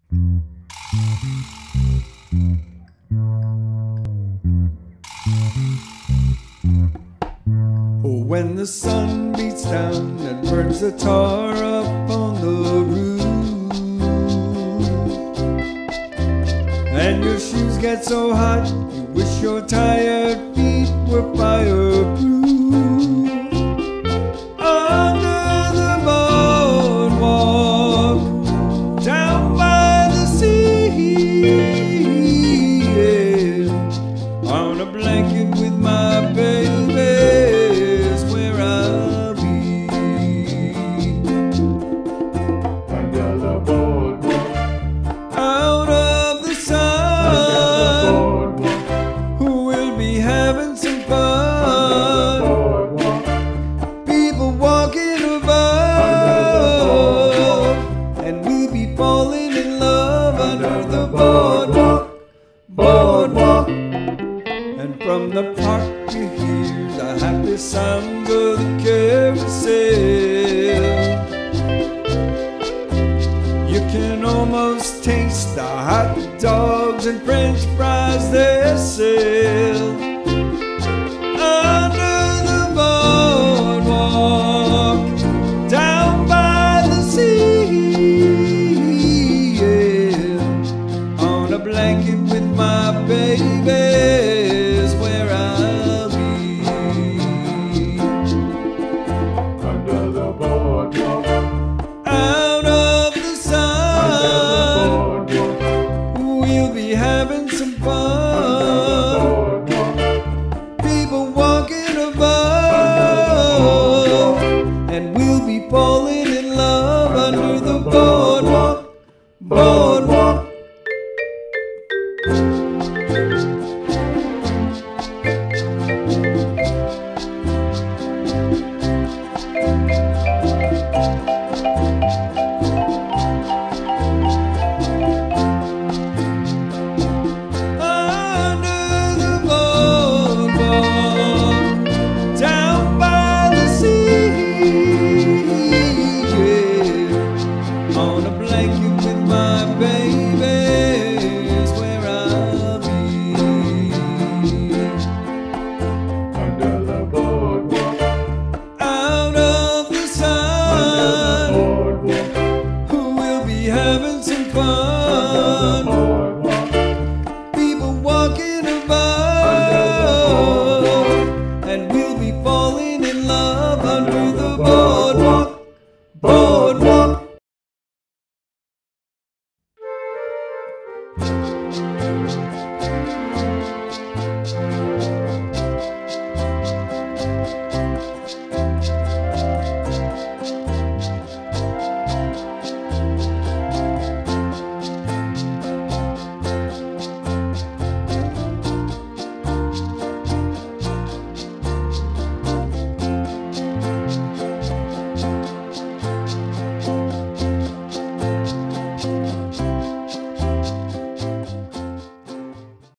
Oh, when the sun beats down and burns the tar up on the roof, and your shoes get so hot you wish your tired feet were fireproof. Under the boardwalk, down by the sea, yeah, on a blanket with my baby is where I'll be. Under the boardwalk, Out of the sun, we'll be having some fun. People walking above, and we'll be falling in love under the boardwalk, boardwalk. And from the park you hear the happy sounds of the carousel. You can almost taste the hot dogs and French fries they sell. Under the boardwalk, down by the sea, yeah, on a blanket with my baby is where I'll be. under the boardwalk, Out of the sun, we'll be having some fun. People walking above, and we'll be falling in love under the boardwalk, boardwalk. Having some fun, people walking above, and we'll be falling in love under the boardwalk, boardwalk.